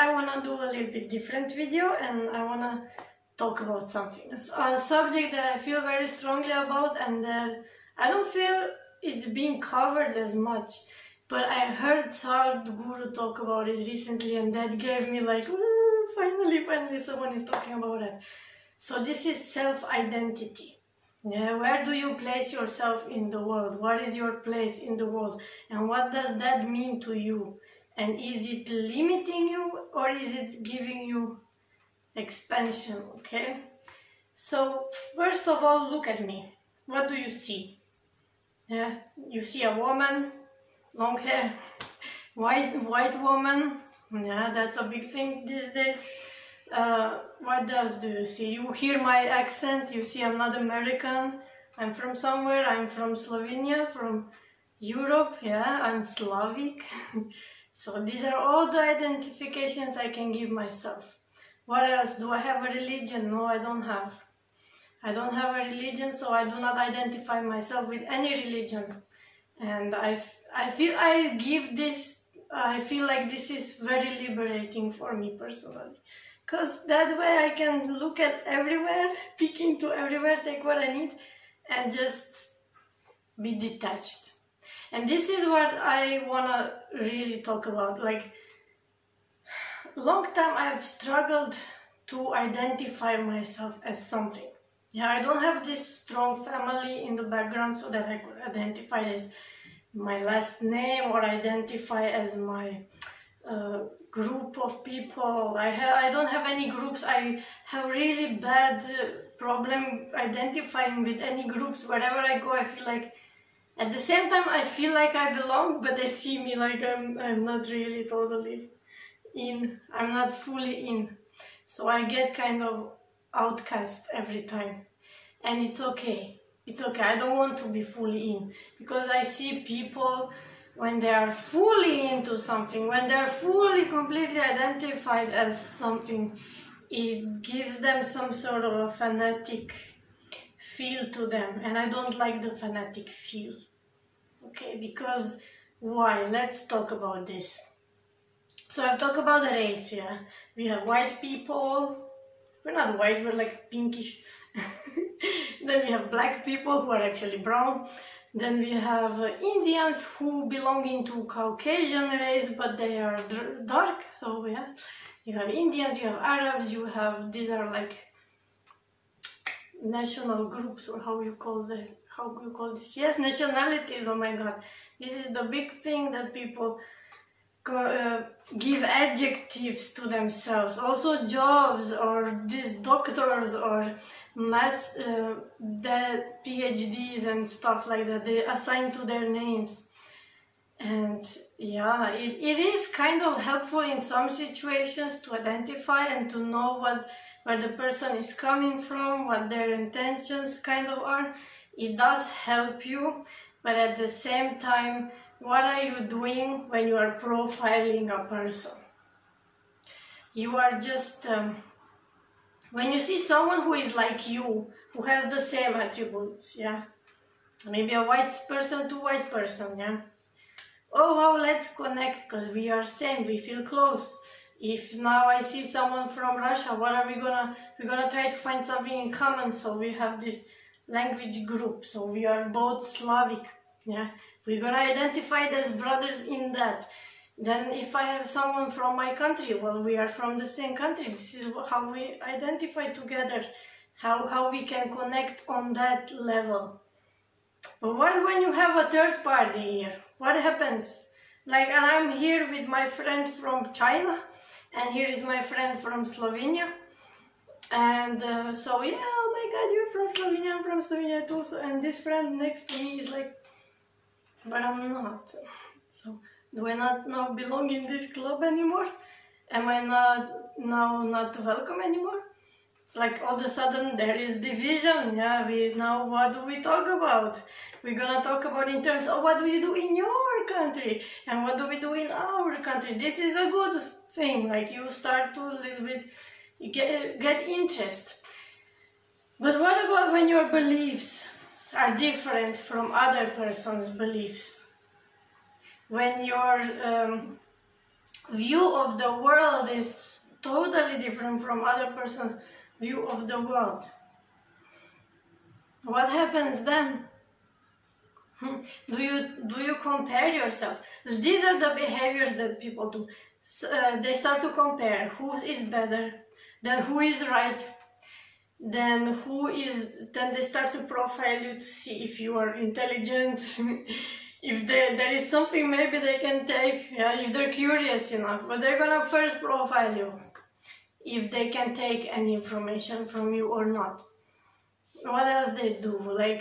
I want to do a little bit different video, and I want to talk about something. It's a subject that I feel very strongly about, and that I don't feel it's being covered as much. But I heard Sadhguru talk about it recently, and that gave me like, ooh, finally someone is talking about it. So this is self-identity. Yeah, where do you place yourself in the world? What is your place in the world? And what does that mean to you? And is it limiting you, or is it giving you expansion? Okay. So first of all, look at me. What do you see? Yeah, you see a woman, long hair, white woman. Yeah, that's a big thing these days. What else do you see? You hear my accent, you see I'm not American. I'm from somewhere, I'm from Slovenia, from Europe, yeah, I'm Slavic. So these are all the identifications I can give myself. What else? Do I have a religion? No, I don't have. I don't have a religion, so I do not identify myself with any religion. And I feel like this is very liberating for me personally. Because that way I can look at everywhere, peek into everywhere, take what I need, and just be detached. And this is what I want to really talk about. Like, long time I've struggled to identify myself as something. Yeah, I don't have this strong family in the background so that I could identify as my last name or identify as my group of people. I don't have any groups. I have really bad problem identifying with any groups. Wherever I go, I feel like, at the same time, I feel like I belong, but they see me like I'm not really totally in. I'm not fully in. So I get kind of outcast every time. And it's okay. It's okay. I don't want to be fully in. Because I see people, when they are fully into something, when they are fully, completely identified as something, it gives them some sort of a fanatic feel to them. And I don't like the fanatic feel. Okay, because why? Let's talk about this. So I've talked about the race, yeah. We have white people. We're not white, we're like pinkish. Then we have black people who are actually brown. Then we have Indians who belong into Caucasian race, but they are dark. So yeah, you have Indians, you have Arabs, you have, these are like national groups, or how you call that? How you call this? Yes, nationalities. Oh my God, this is the big thing that people give adjectives to themselves. Also jobs, or these doctors, or that PhDs and stuff like that, they assign to their names. And yeah, it is kind of helpful in some situations to identify and to know where the person is coming from, what their intentions kind of are. It does help you, but at the same time, what are you doing when you are profiling a person? You are just, when you see someone who is like you, who has the same attributes, yeah? Maybe a white person to white person, yeah? Oh wow, let's connect, because we are same, we feel close. If now I see someone from Russia, what are we gonna, we're gonna try to find something in common, so we have this language group, so we are both Slavic, yeah? We're gonna identify as brothers in that. Then if I have someone from my country, well, we are from the same country. This is how we identify together, how we can connect on that level. But what when you have a third party here? What happens? Like, and I'm here with my friend from China, and here is my friend from Slovenia. And so, yeah, oh my God, you're from Slovenia, I'm from Slovenia too. So, and this friend next to me is like, but I'm not. So, do I not now belong in this club anymore? Am I not welcome anymore? It's like all of a sudden there is division. Yeah, now what do we talk about? We're gonna talk about in terms of what do you do in your country and what do we do in our country. This is a good thing. Like, you start to a little bit get interest. But what about when your beliefs are different from other person's beliefs? When your view of the world is totally different from other person's view of the world. What happens then? Do you compare yourself? These are the behaviors that people do. They start to compare who is better, then who is right, then they start to profile you to see if you are intelligent, if there is something maybe they can take, yeah, if they're curious enough, but they're gonna first profile you, if they can take any information from you or not. What else they do? Like,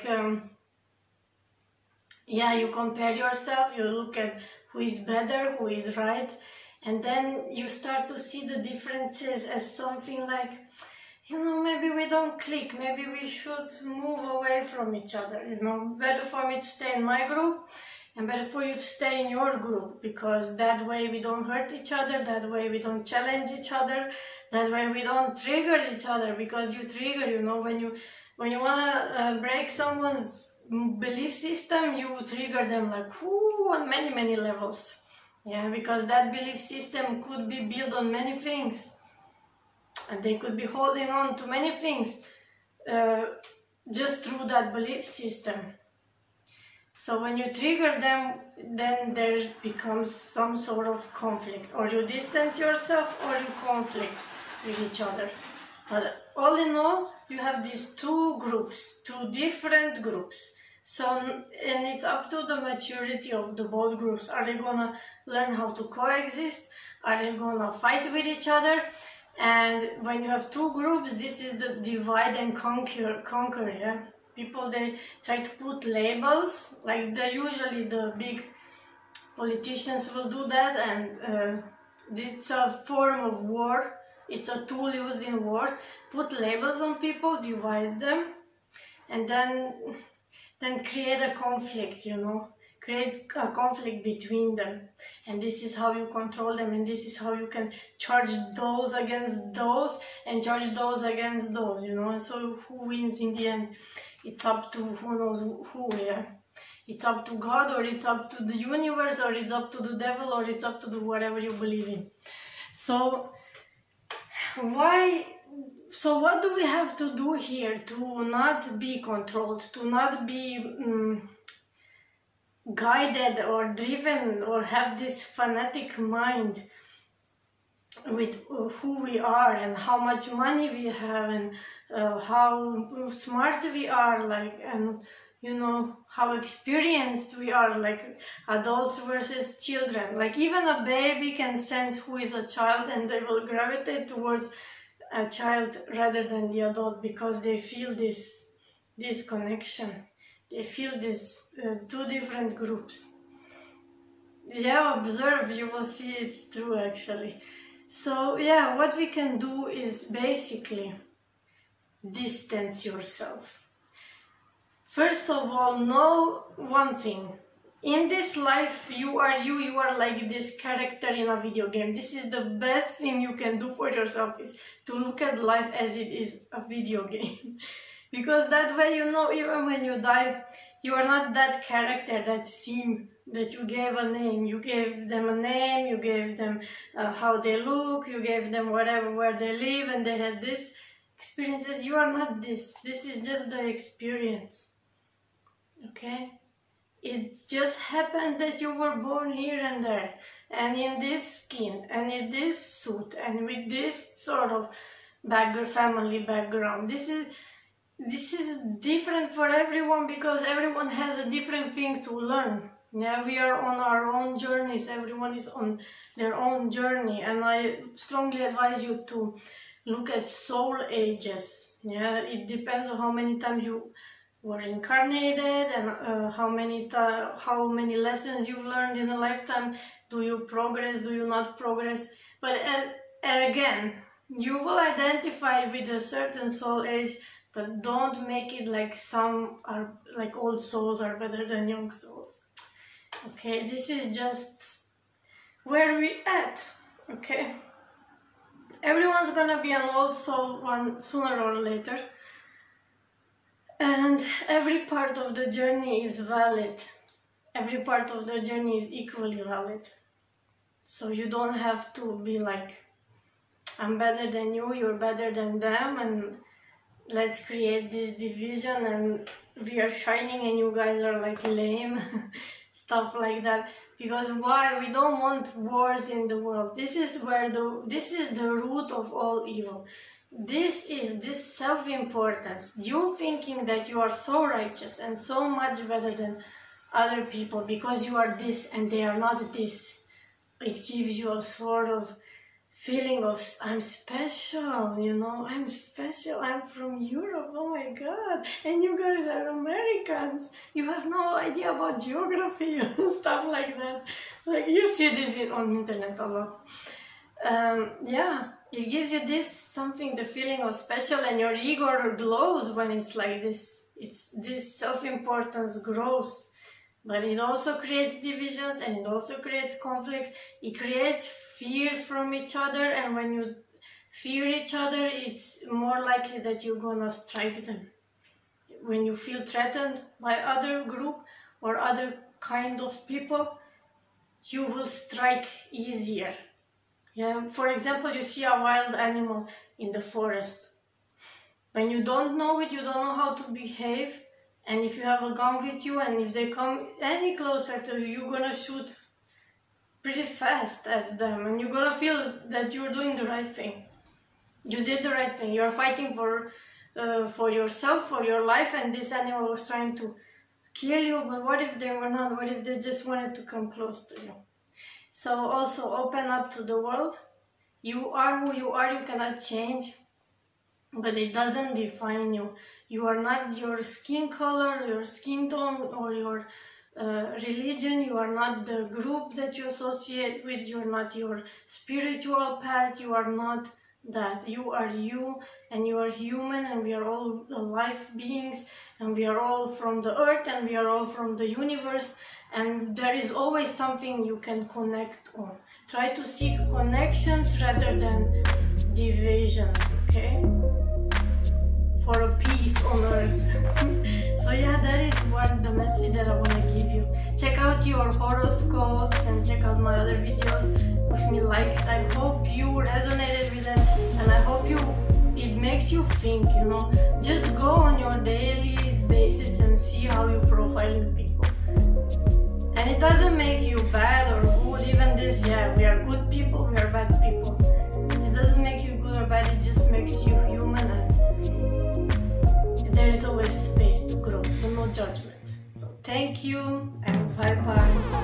yeah, you compare yourself, you look at who is better, who is right, and then you start to see the differences as something like, you know, maybe we don't click, maybe we should move away from each other, you know, better for me to stay in my group and better for you to stay in your group, because that way we don't hurt each other, that way we don't challenge each other, that way we don't trigger each other, because you trigger, you know, when you want to break someone's belief system, you trigger them like, whoo, on many levels. Yeah, because that belief system could be built on many things. And they could be holding on to many things just through that belief system. So when you trigger them, then there becomes some sort of conflict. Or you distance yourself or you conflict with each other. But all in all, you have these two groups, two different groups. So, and it's up to the maturity of the both groups. Are they gonna learn how to coexist? Are they gonna fight with each other? And when you have two groups, this is the divide and conquer, yeah? People, they try to put labels, like usually the big politicians will do that, and it's a form of war. It's a tool used in war. Put labels on people, divide them, and then create a conflict, you know? Create a conflict between them, and this is how you control them, and this is how you can charge those against those and charge those against those, you know. And so who wins in the end? It's up to who knows who, yeah. It's up to God, or it's up to the universe, or it's up to the devil, or it's up to the whatever you believe in. So what do we have to do here to not be controlled, to not be guided or driven or have this fanatic mind with who we are and how much money we have and how smart we are, like, and you know, how experienced we are, like adults versus children. Like even a baby can sense who is a child, and they will gravitate towards a child rather than the adult, because they feel this connection. They feel these two different groups. Yeah, observe, you will see it's true actually. So yeah, what we can do is basically distance yourself. First of all, know one thing. In this life, you are like this character in a video game. This is the best thing you can do for yourself, is to look at life as it is a video game. Because that way, you know, even when you die, you are not that character, that scene that you gave a name. You gave them a name, you gave them how they look, you gave them whatever, where they live, and they had this experiences. You are not this. This is just the experience. Okay? It just happened that you were born here and there, and in this skin, and in this suit, and with this sort of family background. This is different for everyone, because everyone has a different thing to learn. Yeah, we are on our own journeys. Everyone is on their own journey, and I strongly advise you to look at soul ages. Yeah, it depends on how many times you were incarnated and how many lessons you've learned in a lifetime. Do you progress? Do you not progress? But again, you will identify with a certain soul age, but don't make it like some are like old souls are better than young souls. Okay, this is just where we at. Okay, everyone's gonna be an old soul one sooner or later, and every part of the journey is valid. Every part of the journey is equally valid. So you don't have to be like, I'm better than you, you're better than them, and let's create this division and we are shining and you guys are like lame. Stuff like that. Because why? We don't want wars in the world. This is the root of all evil. This is this self-importance. You thinking that you are so righteous and so much better than other people because you are this and they are not this. It gives you a sort of feeling of, I'm special, you know, I'm special, I'm from Europe, oh my god, and you guys are Americans, you have no idea about geography and stuff like that. Like, you see this on internet a lot. Yeah, it gives you this something, the feeling of special, and your ego glows when it's like this. It's this self-importance grows. But it also creates divisions and it also creates conflicts. It creates fear from each other, and when you fear each other, it's more likely that you're gonna strike them. When you feel threatened by other group or other kind of people, you will strike easier. Yeah. For example, you see a wild animal in the forest. When you don't know it, you don't know how to behave. And if you have a gun with you and if they come any closer to you, you're gonna shoot pretty fast at them and you're gonna feel that you're doing the right thing. You did the right thing. You're fighting for yourself, for your life, and this animal was trying to kill you, but what if they were not? What if they just wanted to come close to you? So also open up to the world. You are who you are, you cannot change, but it doesn't define you. You are not your skin color, your skin tone, or your religion. You are not the group that you associate with. You are not your spiritual path. You are not that. You are you, and you are human, and we are all life beings, and we are all from the earth, and we are all from the universe, and there is always something you can connect on. Try to seek connections rather than divisions, okay? For a peace on earth. So yeah, that is what the message that I want to give you. Check out your horoscopes and check out my other videos. Push me likes. I hope you resonated with it, and I hope it makes you think, you know. Just go on your daily basis and see how you profile people. And it doesn't make you bad or good. Even this, yeah, we are good people, we are bad people. It doesn't make you good or bad, it just makes you human, and there is always space to grow, so no judgment. So thank you and bye bye.